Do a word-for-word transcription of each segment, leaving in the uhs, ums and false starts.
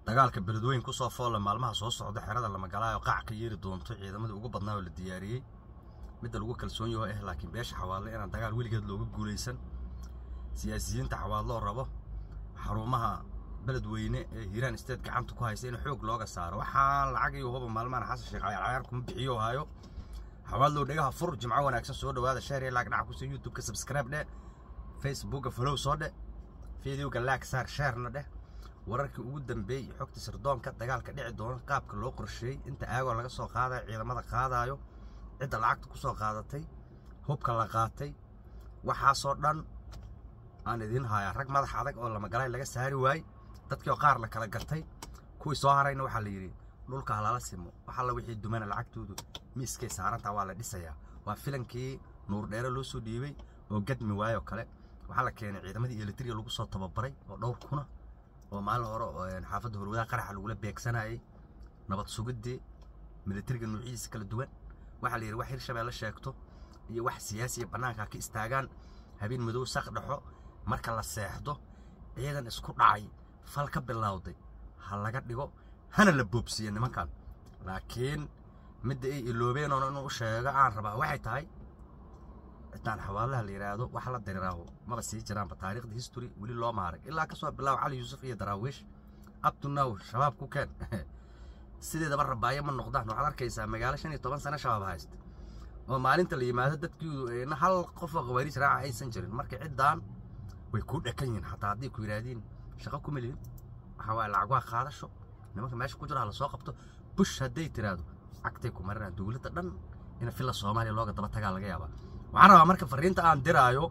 dagaalka beledweyne ku soo fool maalmaha soo socda xerada lama galaayo qaac ka yeeri doonto ciidamada ugu badnaa oo la diyaariyay mid lagu kalsoon yahay eh laakiin beesha xawaale inaan dagaal weligeed looga guuleysan siyaasiyiinta xawaalo rabo xarumaha beledweyne ee Hiiraan State gacanta ku haysta in xoog looga saaro waxaan lacag iyo hubo maalmahan xasan sheekh cayaar kuma bixiyo hayo xawaalo dhagaha fur jimco wanaagsan soo dhawaada share like dhac ku soo YouTube ka subscribe dhe Facebook follow soo dhe video-ga like saar share na dhe wararkii ugu dambeeyay xogta sirdoonka dagaalka dhici doona qaabka loo qorsheeyay inta aagoo laga soo qaaday ciidamada qaadayo cid lacagta ku soo qaadatay hubka la qaatay waxa soo dhan aan idin haya rag madax adag oo lama galay laga saari waay dadkii qaar la kala gatay kuwii soo harayna waxa la yiri dhulka halaala simo waxa la wixii dumana lacagtoodu miiskay saaranta waa la dhisayaa waa filankii nuur dheere loo soo dhiibay oo gadmi waayo kale waxa la keenay ciidamadii electric lagu soo tababaray oo dhowr kuna oo maalin hore oo xaafadda horwada qarax lagu la beegsanayay nabad sugidii militariga nuuciisa kala duwan waxa la yiri wax hirshabeelle sheegto iyo wax siyaasi banaanka ka istaagaan habeen madow saq dhaxo marka la seexdo ciidan isku dhacay fal ka bilowday hal laga dhigo hana la boobsiyo nimankan laakiin mid ay iloobeen oo inuu sheego aan rabaa waxay tahay intaan xawaalaha la yiraahdo wax la dareeraho ma sii jiraan taariikhda history wali loo maaray ilaa ka soo bilaw cali yuusuf iyo daraawish up to now shabaab ku keen sideedaba rabaayo ma noqdaan waxa arkaysaa magaalo shan iyo toban sano shabaab haysta oo maalinta la yimaado dadkii hal qof oo qawaariis raaca aysan jirin marka ciidaan way ku dhakan yihiin hataa hadii ku yiraahdeen shaqo ku milin waxa waa lacag waa qaadasho nimanka meesha ku jira la soo qabto bush haday tiraado agtay ku marna dawladda dhan in fila Soomaaliya looga daba tagaa laga yaabaa waxaan rabaa marka fariinta aan diraayo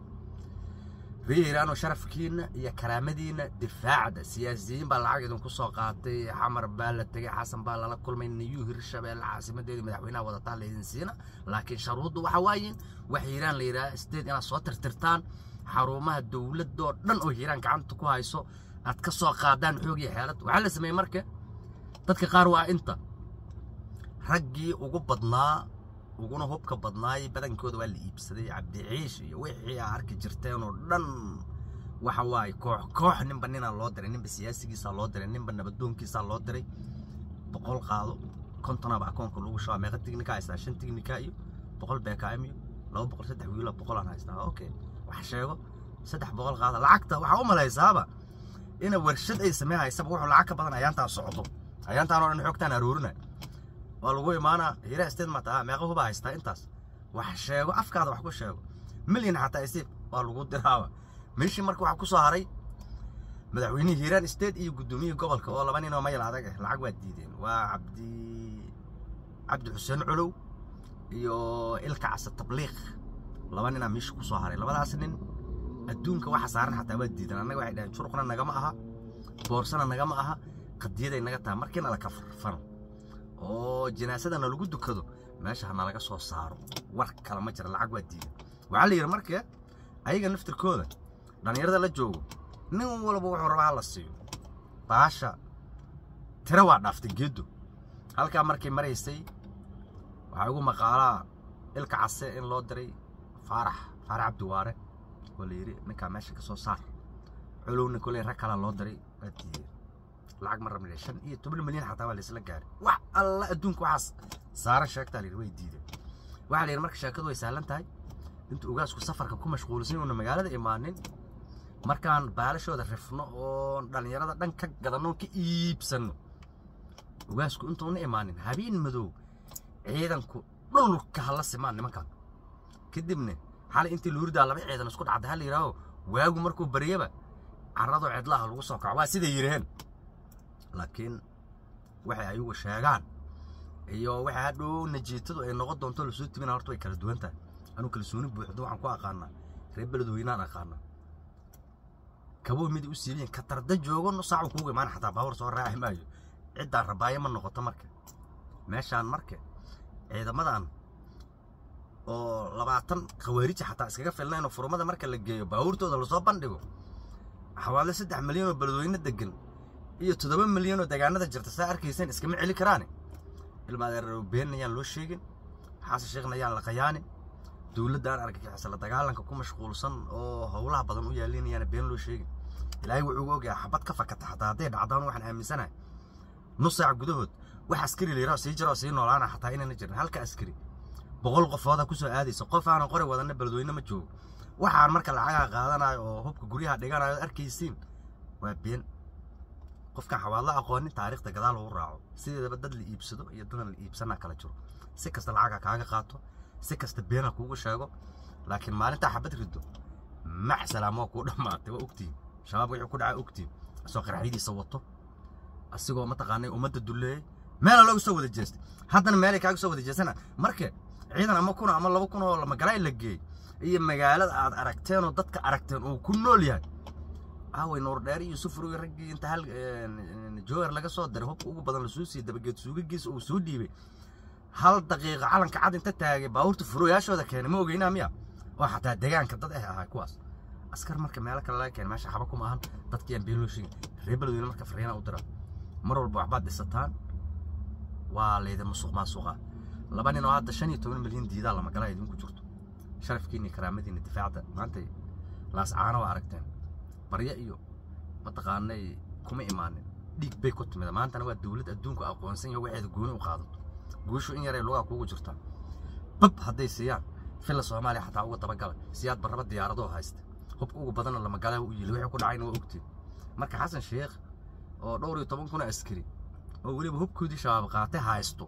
Hiiraan oo sharafkiina iyo karaamadiina difaacda siyaasiyiin baa lacag idin ku soo qaatay xamar baa la tagay xasan baa la kulmay niyu hirshabeelle caasimadeeda madaxweynaha wada taaleedin siina laakiin sharuudu waxa waayeen wax Hiiraan la yiraahdo state ina soo tirtirtaan xarumaha dawladda oo dhan oo Hiiraan gacanta ku hayso aad ka soo qaadaan xoog iyo xeelad waxa la sameeyay marka dadka qaar waa inta raggii ugu badnaa uguna hubka badnaay badankooda waa la iibsaday Cabdi Ciish iyo wixii arki jirteen oo dhan waxa waay koox koox ninba nina loo diray ninba siyaasigiisa loo diray ninba nabadoonkiisa loo diray boqol qaado konton aba akoonka lagu shaa meeqa tignika haysta shan tignika iyo boqol beekaam iyo laba boqol saddex wiil boqol aan haysta okay wax sheego saddex boqol qaado lacagta waxa u malaysaaba ina warshad ay sameeyaysa wuxuu lacag ka badan ayaantaan socdo ayaantaan oo dhan xogtaan aruurina والله ما هيرا استد ما تا ما هو بايستا انتاس wax sheego afkaada wax ku sheego milyan xataa isii waa lagu diraawa meeshii markuu wax ku soo haray madaxweynaha Hiiraan State iyo gudoomiyaha gobolka oo laba nin oo mayl adag ah lacag waa diideen waa Cabdi Cabdi Xuseen Culuw iyo ilka cas tabliiq laba nin meesh ku soo haray labadaas nin adduunka waxa saaran xataa waa diideen anaga waxay dhahan shuruqna naga ma aha boorsana naga ma aha qadiyaday naga taa markiina la kafan oo jinaasadana lagu dukado meesha hana laga soo saaro war kala ma jira lacag waa diiday waxa la yiri markaa ayaga naftirkooda dhalinyarada la joogo nin walba wuxuu rabaa la siiyo baasha tira waa dhaftay geedo halka markay mareysay waxa ugu maqaalaa ilka case in loo diray Faarax Faarax Cabdi Waare oo la yiri ninka meesha ka soo saar culowna kulay rag kala loo diray diiday lacag mar rabnay shan iyo toban milyan xataa waa la isla gaaray wax alla adduunka waxaas saara sheegta la way diiday waxa la yiri marka sheekadu way sahlan tahay inta ugaasku safarka ku mashquulsan oo magaalada imaanin markaan baalashooda rifno oo dhalinyarada dhan ka gadano ka iibsano ugaasku inta uu imaanin habeen madow ciidanku dhulka hala simaan nimankan kadibna xal intii luurida laba ciidan isku dhacday hal yiraaho waagu markuu bariyaba carrado cidlaha lagu soo kaco waa sida yireen laakiin waxa ay ugu sheegaan iyo waxa hadhow najiitadu ay noqon doonto la soo tibina horta way kala duwan tahay anu kalsooni buuxdo waxaan ku aqaana reer beledweynaan aqaana kabo mid u siibeen ka tarda joogo no saac ku imaan xataa baawar soo raaci maayo cid aan rabaayo ma noqoto marka meeshaan marka ciidamadan oo labaatan qawaarij xataa iskaga filnaan furmada marka la geeyo baawurtooda la soo bandhigo xawaale saddex milyan oo beledweyne degan iyo toddoba milyan oo deegaanada jirta saa arkaysan iskama celi karaan ilmaad beenayaan loo sheegin xaas sheegnayaan la qayaani dawladda aan argagixisay la dagaalanka ku mashquulsan oo howlaha badan u yaalinayaan been loo sheegin ilaahay wuxuu ogaa xabad ka fakata hadaa haday dhacdaan waxaan aaminsanahay nus saac gudahood wax askari leeyahay sii jiro sii noolaana xataa inaan jirin halka askari boqol qofooda ku soo aadayso qof aan qori wadana balweyne ma joogo waxaan marka lacag qaadanayo oo hubka guryaha dhiganayo arkaysiin waa been qofka xawaalo aqoon taariikhda gadaal uu raaco sideedaba dad la iibsado iyo dad la iibsana kala jiro si kasta lacag kaaga qaato si kasta been kuugu sheego laakiin maalinta xabad rido ma salaamo ku dhamaatay waa ogtiin shabaab wixii ku dhacay ogtiin soo qaraxidiisa wato asigoo ma taqaanay umada duleey meel lagu soo wada jeestay haddana meel kaaga soo wada jeesana markii ciidan ama kuna ama laba kun oo lama galay la geey iyo magaalada aad aragteen oo dadka aragteen oo ku nool yahay aaway noor dheer iyo sufur iyo rag inta hal jooyar laga soo diray hubka ugu badan la soo sii dabageed suugigiisa oo soo dhiibay hal daqiiqo calanka cad inta taagay baawurta furuyaashooda keenay ma ogeynaa miya oo xataa deegaanka dad ah ahaa kuwaas askar marka meel kale laga keenay meesha xaba kuma ahan dadkii aan beelooshin reebelooyina marka fariina u dira mar walba waxba dhisataan waa leeyahay musuq maasuqa laba nin oo hadda shan iyo toban milyan diida lama galay idinku jirto sharafkiina karaamadiina difaacda maanta laas caano waa aragteen barya iyo mataqaanay kuma imaanin dhiig bay ku timid maantana waa dawlad adduunka aqoonsan yahay waxay gooni u qaadato guushu in yar ay lugaa kuugu jirta bab haday siiyaan fil Soomaaliya xataa ugu tabagalay siyaad barraba diyaarado haysta hubka ugu badan lama galay u yili wixii ku dhacayna waa ogtiin marka Xasan Sheekh oo dhowr iyo toban kun askari oo waliba hubkoodii shabaab qaatay haysto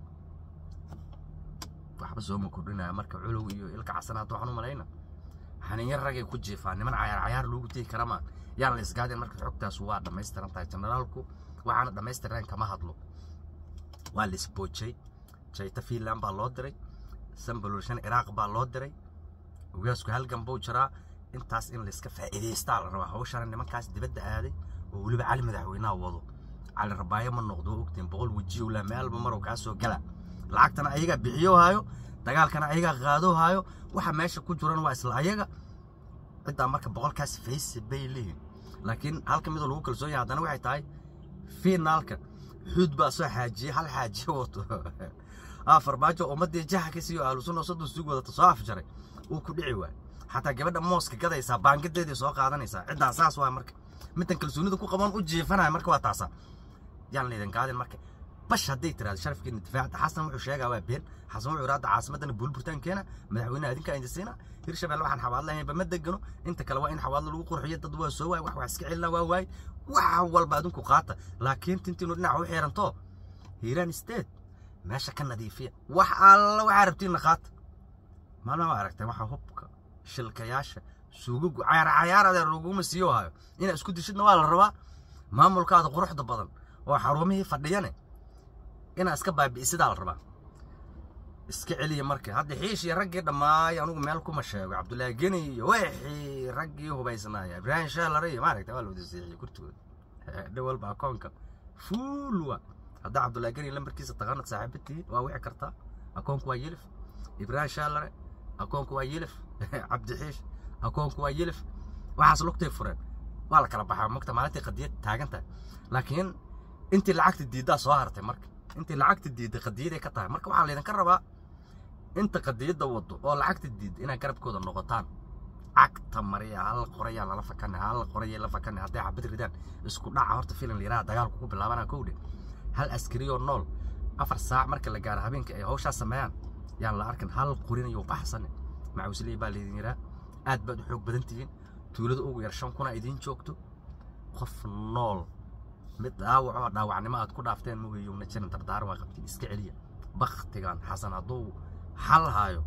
waxba soo ma kordhinaa marka culuw iyo ilka casanaad waxaan u malayna xaniin ragay ku jeefaan niman cayaar cayaar loogu tii karama yaa la isgaadeen marka xogtaas waa dhameystiran tahay generaalku waxaana dhameystiran kama hadlo waa la isboojay jayta Finland baa loo diray Sambalushan Iraq baa loo diray ugaasku halgan buu jiraa intaas in la iska faa'iideystaa la rabaa hawshan nimankaas dibadda aaday oo waliba cali madaxweynaha wado cali rabaayo ma noqdo ogtiin boqol wajiyo la meel ma maro ka soo gala lacagtana ayaga bixiyo hayo dagaalkana ayaga qaado hayo waxa meesha ku jiran waa isla ayaga inta marka boqolkaas face bay leeyihiin laakiin halka mid lagu kalsoon yahay hadana waxay tahay finaalka xuud baa soo xaajiye hal xaajiye wato afar baajo ummadii jaha ka siiyo ahlusunna sodon suuq wada soo afjaray uu ku dhici waay xataa gabadha mooska gadaysa baangadeedii soo qaadanaysa cidda asaas waa marka midtan kalsoonida ku qaban u jeefanay marka waa taasa yaan leedan qaadin marka bash haday tiraad sharafkiina difaaca Xasan wuxuu sheegay waa been Xasan wuxuu raad caasimadana Buulburtaan keena madaxweynaha idinka indisiina hirshabelle waxaan xawaadlahay ba madagano inta kale waa in xawaadlo lagu qurxiyo dad waa soo waay wax wax iska cilna waa waay waxa walba adinku qaata laakiin tintiinu dhinac u xiranto Hiiraan State meesha ka nadiifiya wax alla waxa rabtiin qaata maana aragtay waxa hubka shilkayaasha suugu cayaar cayaarada lagu masiyo hayo in isku dishidna waa la rabaa maamulkaada quruxda badan oo xarumihii fadhiyane ina iska baabi'isida la rabaa iska celiya markii hadda xiishi ragii dhamaay anigu meel kuma sheego Cabdullaahi Geni iyo wixii ragii hubaysanaaya Ibrahim Shaalare ma aragtay waa loo diisay kurtigood dhawal baa koonka fuulwa hadda Cabdullaahi Geni lambarkiisa taqaanad saaxiibtii waa wixii karta akoonku waa yilif Ibrahim Shaalare akoonku waa yilif Cabdi Xiish akoonku waa yilif waxaas lugtay fureen waa la kala baxaa magta maalintii qadiyad taaganta laakiin intii lacagta diidaa soo hartay marka intii lacagta diiday qadiyada ka tahay marka waxa leedan ka rabaa inta qadiyada wado oo lacagta diiday inay garabkooda noqotaan cagta mariya hal qoraya la fakanay hal qoraya la fakanay haday xabad ridaan isku dhaca horta filan liiraa dagaalku ku bilaabana kowde hal askari oo nool afar saac marka la gaaro habeenka ay hawsha sameeyaan yaan la arkin hal qorin iyo baxsan macuusley baa leedin yaraa aad baad xoog badan tihiin tuulada ugu yar shan kuna idin joogto qof nool mid dhaawac dhaawacnimo aad ku dhaafteen mugeeyo na jirin dardaar waa qabtay iska celiya baqtigan Xasan haduu xal haayo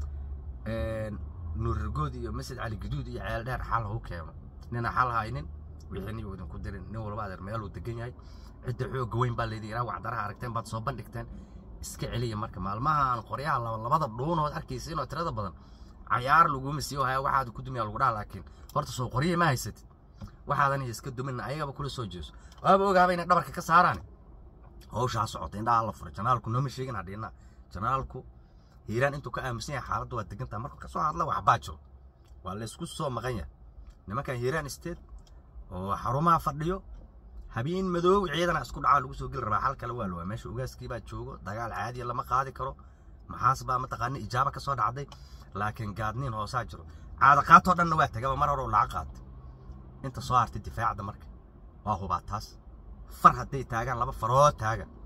een nuurgood iyo masjid cali gaduud iyo ceel dheer xal uu keeno nina xal haynin wixii niyo idin ku dirin nin walba adeer meel uu degan yahay cidda xoog weyn baa leedin yaraa wacdaraha aragteen baad soo bandhigteen iska celiya marka maalmaha aan qoryaha labada dhuunood arkaysiin oo tirada badan cayaar lagu masiyo haya waxaad ku dumiyaa lagu dhaal laakiin horta soo qoriye ma haysatid waxaadan iska dumin ayagaba kula soo jeeso waaba ogaabay inay dhabarka ka saaraan hawsha socotay indhaha la furay janaalku nooma sheegin hadina janaalku Hiiraan intuu ka aaminsan yahay xaaladdu waa degantaa marka ka soo hadla wax baajo waa la isku soo maqan yahay nimanka Hiiraan State oo xarumaha fadhiyo habeen madow ciidana isku dhaca lagu soo gal rabaa hal kale waa loo meesha ugaaskii baa joogo dagaal caadi lama qaadi karo maxaas baa mataqaan ijaaba ka soo dhacday laakiin gaadniin hoosaa jiro caada qaato dhanna waa tagaba mar hore la qaad inta soo hartay difaacda marka waa hubaataas far haday taagan laba farood taagan